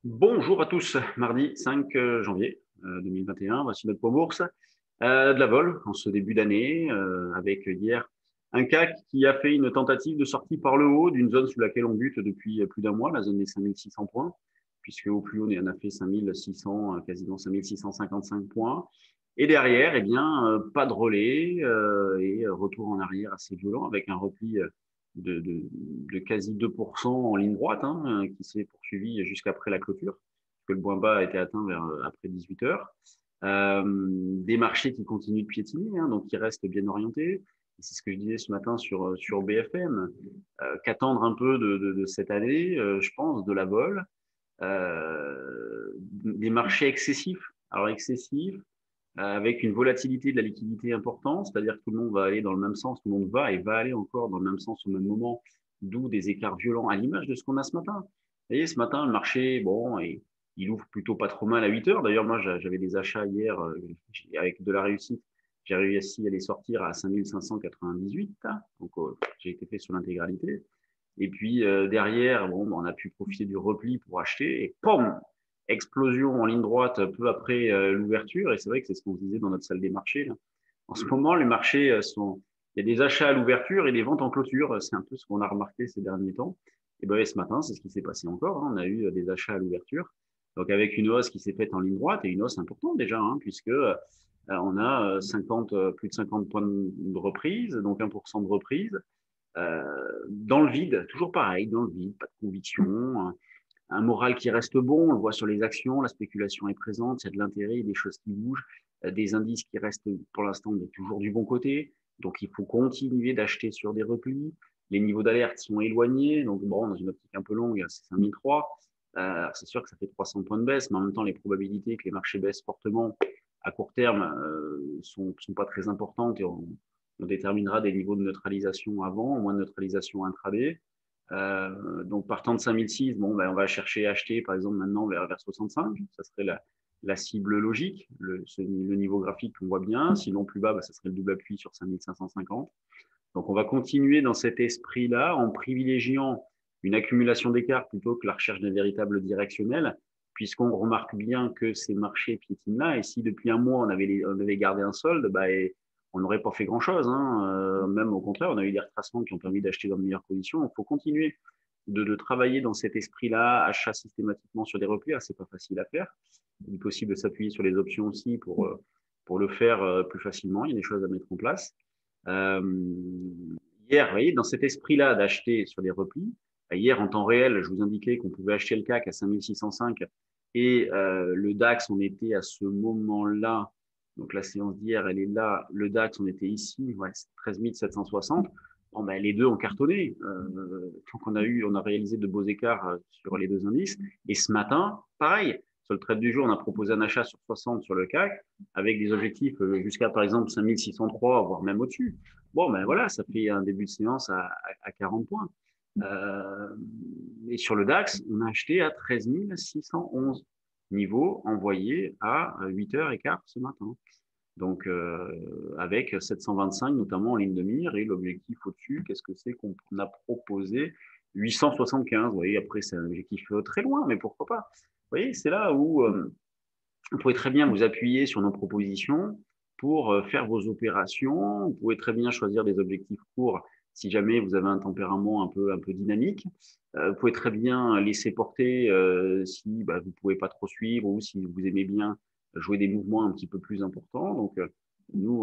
Bonjour à tous, mardi 5 janvier 2021, voici notre point bourse. De la vol en ce début d'année, avec hier un CAC qui a fait une tentative de sortie par le haut d'une zone sous laquelle on bute depuis plus d'un mois, la zone des 5600 points, puisque au plus haut on a fait 5600, quasiment 5655 points. Et derrière, eh bien, pas de relais et retour en arrière assez violent avec un repli de quasi 2% en ligne droite, hein, qui s'est poursuivi jusqu'après la clôture, que le point bas a été atteint vers après 18 heures. Des marchés qui continuent de piétiner, hein, donc qui restent bien orientés. C'est ce que je disais ce matin sur BFM. Qu'attendre un peu de cette année, je pense, de la vol. Des marchés excessifs. Alors excessifs, avec une volatilité de la liquidité importante, c'est-à-dire que tout le monde va aller dans le même sens, tout le monde va et va aller encore dans le même sens au même moment, d'où des écarts violents à l'image de ce qu'on a ce matin. Vous voyez, ce matin, le marché, bon, il ouvre plutôt pas trop mal à 8 heures. D'ailleurs, moi, j'avais des achats hier avec de la réussite. J'ai réussi à les sortir à 5598. Donc, j'ai été fait sur l'intégralité. Et puis derrière, bon, on a pu profiter du repli pour acheter et pom, explosion en ligne droite peu après l'ouverture. Et c'est vrai que c'est ce qu'on disait dans notre salle des marchés. Là. En ce moment, les marchés sont, il y a des achats à l'ouverture et des ventes en clôture. C'est un peu ce qu'on a remarqué ces derniers temps. Et ben ce matin, c'est ce qui s'est passé encore. Hein. On a eu des achats à l'ouverture. Donc avec une hausse qui s'est faite en ligne droite et une hausse importante déjà, hein, puisque on a 50, plus de 50 points de reprise, donc 1% de reprise dans le vide, toujours pareil, dans le vide, pas de conviction, un moral qui reste bon, on le voit sur les actions, la spéculation est présente, il y a de l'intérêt, il y a des choses qui bougent, des indices qui restent pour l'instant toujours du bon côté, donc il faut continuer d'acheter sur des replis, les niveaux d'alerte sont éloignés, donc bon, dans une optique un peu longue, c'est 5003, c'est sûr que ça fait 300 points de baisse, mais en même temps, les probabilités que les marchés baissent fortement à court terme sont pas très importantes et on déterminera des niveaux de neutralisation avant, au moins de neutralisation intraday. Donc partant de 5006, bon, ben, on va chercher à acheter par exemple maintenant vers 65, ça serait la cible logique, le niveau graphique qu'on voit bien, sinon plus bas, ben, ça serait le double appui sur 5550. Donc on va continuer dans cet esprit-là en privilégiant une accumulation d'écart plutôt que la recherche d'un véritable directionnel, puisqu'on remarque bien que ces marchés piétinent là, et si depuis un mois on avait gardé un solde, bah, on n'aurait pas fait grand-chose. Hein. Même au contraire, on a eu des retracements qui ont permis d'acheter dans de meilleures conditions. Il faut continuer de travailler dans cet esprit-là, achat systématiquement sur des replis. C'est pas facile à faire. Il est possible de s'appuyer sur les options aussi pour le faire plus facilement. Il y a des choses à mettre en place. Euh, Hier, vous voyez, dans cet esprit-là d'acheter sur des replis, hier en temps réel, je vous indiquais qu'on pouvait acheter le CAC à 5605 et le DAX, on était à ce moment-là, donc la séance d'hier, elle est là, le DAX, on était ici, ouais, 13 760. Bon, ben, les deux ont cartonné. Donc on a réalisé de beaux écarts sur les deux indices. Et ce matin, pareil, sur le trade du jour, on a proposé un achat sur 60 sur le CAC avec des objectifs jusqu'à par exemple 5603, voire même au-dessus. Bon, ben voilà, ça fait un début de séance à 40 points. Euh, et sur le DAX, on a acheté à 13 611 niveau envoyé à 8h15 ce matin. Donc, avec 725 notamment en ligne de mire et l'objectif au-dessus, qu'est-ce que c'est qu'on a proposé 875. Vous voyez, après, c'est un objectif très loin, mais pourquoi pas. Vous voyez, c'est là où vous pouvez très bien vous appuyer sur nos propositions pour faire vos opérations. Vous pouvez très bien choisir des objectifs courts si jamais vous avez un tempérament un peu dynamique. Vous pouvez très bien laisser porter si bah, vous ne pouvez pas trop suivre ou si vous aimez bien jouer des mouvements un petit peu plus importants. Donc, nous,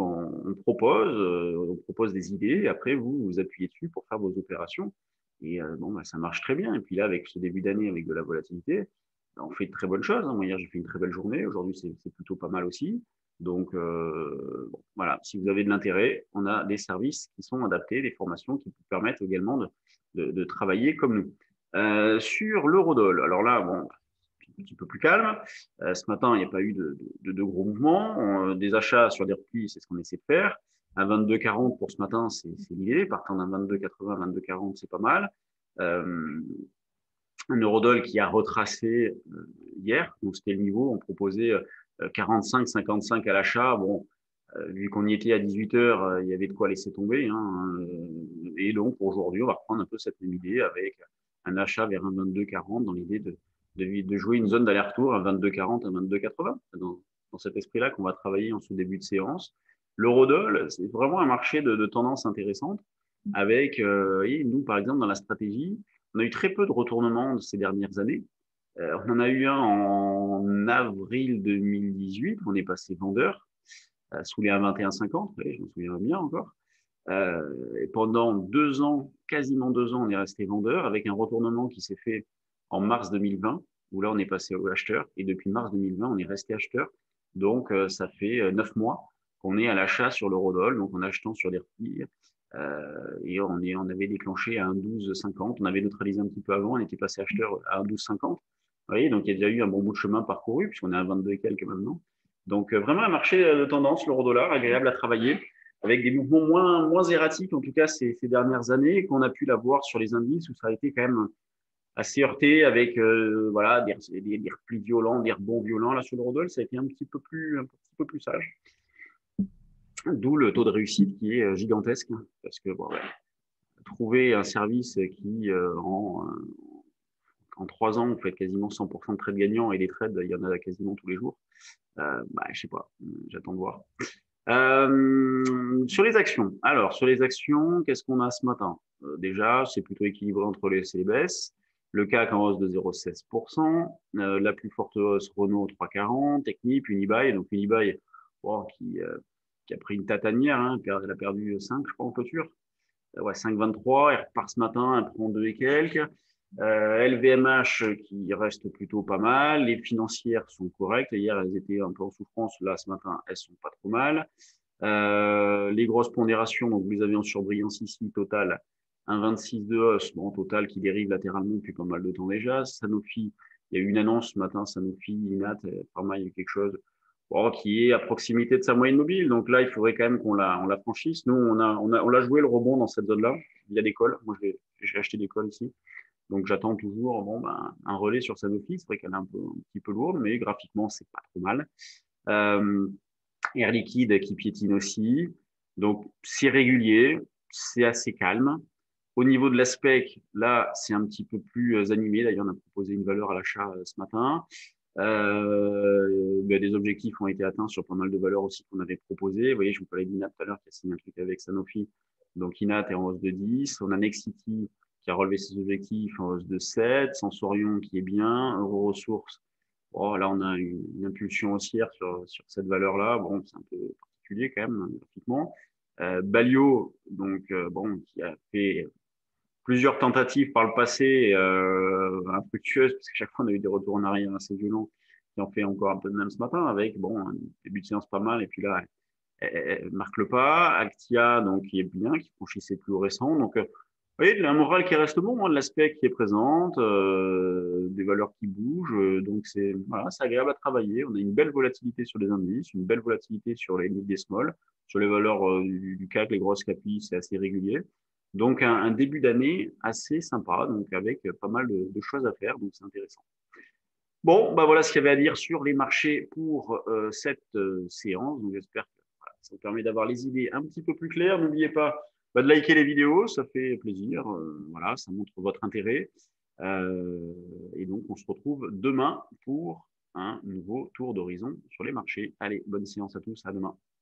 on propose des idées et après, vous vous appuyez dessus pour faire vos opérations. Et bon, bah, ça marche très bien. Et puis là, avec ce début d'année, avec de la volatilité, on fait de très bonnes choses. Hein. Moi, hier, j'ai fait une très belle journée. Aujourd'hui, c'est plutôt pas mal aussi. Donc, bon, voilà, si vous avez de l'intérêt, on a des services qui sont adaptés, des formations qui vous permettent également de travailler comme nous. Sur l'eurodoll, alors là, bon, un petit peu plus calme. Ce matin, il n'y a pas eu de gros mouvements. Des achats sur des replis, c'est ce qu'on essaie de faire. Un 22,40 pour ce matin, c'est l'idée. Partant d'un 22,80, 22,40, c'est pas mal. Un eurodoll qui a retracé hier, donc c'était le niveau, on proposait 45, 55 à l'achat. Bon, vu qu'on y était à 18 heures, il y avait de quoi laisser tomber. Hein, et donc aujourd'hui, on va reprendre un peu cette même idée avec un achat vers un 22,40 dans l'idée de jouer une zone d'aller-retour à 22,40 à 22,80. Dans cet esprit-là qu'on va travailler en ce début de séance. L'eurodoll, c'est vraiment un marché de tendance intéressante avec, et nous, par exemple, dans la stratégie, on a eu très peu de retournements ces dernières années. On en a eu un en avril 2018, on est passé vendeur sous les 1,2150, je m'en souviens bien encore. Et pendant 2 ans, quasiment 2 ans, on est resté vendeur avec un retournement qui s'est fait en mars 2020, où là, on est passé au acheteur. Et depuis mars 2020, on est resté acheteur. Donc, ça fait 9 mois qu'on est à l'achat sur l'eurodoll, donc en achetant sur des replis. Et on avait déclenché à 1,1250. On avait neutralisé un petit peu avant, on était passé acheteur à 1,1250. Vous voyez, donc il y a déjà eu un bon bout de chemin parcouru, puisqu'on est à 22 et quelques maintenant. Donc, vraiment un marché de tendance, l'euro-dollar, agréable à travailler, avec des mouvements moins erratiques, en tout cas ces dernières années, et qu'on a pu l'avoir sur les indices, où ça a été quand même assez heurté, avec voilà, des replis violents, des rebonds violents. Là, sur l'eurodoll, ça a été un petit peu plus sage. D'où le taux de réussite qui est gigantesque, parce que bon, ouais, trouver un service qui, en 3 ans, vous faites quasiment 100% de trades gagnants, et les trades, il y en a quasiment tous les jours. Je sais pas, j'attends de voir. Sur les actions. Alors, sur les actions, qu'est-ce qu'on a ce matin? Déjà, c'est plutôt équilibré entre les hausse et les baisses. Le CAC en hausse de 0,16%. La plus forte hausse, Renault 3,40. Technip, Unibail. Donc, Unibail, oh, qui a pris une tatanière. Hein, elle a perdu 5, je crois, en clôture. Ouais, 5,23. Elle repart ce matin, elle prend 2 et quelques. LVMH qui reste plutôt pas mal. Les financières sont correctes. Hier, elles étaient un peu en souffrance. Là, ce matin, elles sont pas trop mal. Les grosses pondérations, donc vous les avez en surbrillance ici, Total, 1,26 de hausse, bon, Total qui dérive latéralement depuis pas mal de temps déjà. Sanofi, il y a eu une annonce ce matin, Sanofi, Inat, Pharma, il y a eu quelque chose qui est à proximité de sa moyenne mobile. Donc là, il faudrait quand même qu'on la franchisse. Nous, on l'a joué le rebond dans cette zone-là. Il y a des calls. Moi, j'ai acheté des calls ici. Donc j'attends toujours un relais sur Sanofi. C'est vrai qu'elle est un petit peu lourde, mais graphiquement, c'est pas trop mal. Air Liquide qui piétine aussi. Donc c'est régulier, c'est assez calme. Au niveau de la spec, là, c'est un petit peu plus animé. D'ailleurs, on a proposé une valeur à l'achat ce matin. Des objectifs ont été atteints sur pas mal de valeurs aussi qu'on avait proposées. Vous voyez, je vous parlais d'Inat tout à l'heure qui a signé un truc avec Sanofi. Donc Inat est en hausse de 10. On a Nexity qui a relevé ses objectifs en hausse de 7. Sensorion qui est bien. Euroressources. Oh, là, on a une impulsion haussière sur cette valeur-là. Bon, c'est un peu particulier quand même, graphiquement. Balio, donc, qui a fait plusieurs tentatives par le passé, infructueuses, parce qu'à chaque fois, on a eu des retours en arrière assez violents, qui en fait encore un peu de même ce matin, avec, un début de séance pas mal, et puis là, elle marque le pas. Actia, donc, qui est bien, qui franchit ses plus récents. Donc, vous voyez, un moral qui reste bon, de l'aspect qui est présente, des valeurs qui bougent. Donc, c'est agréable à travailler. On a une belle volatilité sur les indices, une belle volatilité sur les mid et small. Sur les valeurs du CAC, les grosses capis, c'est assez régulier. Donc, un début d'année assez sympa, donc avec pas mal de choses à faire. Donc, c'est intéressant. Bon, voilà ce qu'il y avait à dire sur les marchés pour cette séance. Donc, j'espère que ça vous permet d'avoir les idées un petit peu plus claires. N'oubliez pas de liker les vidéos, ça fait plaisir. Ça montre votre intérêt. Et donc, on se retrouve demain pour un nouveau tour d'horizon sur les marchés. Allez, bonne séance à tous, à demain.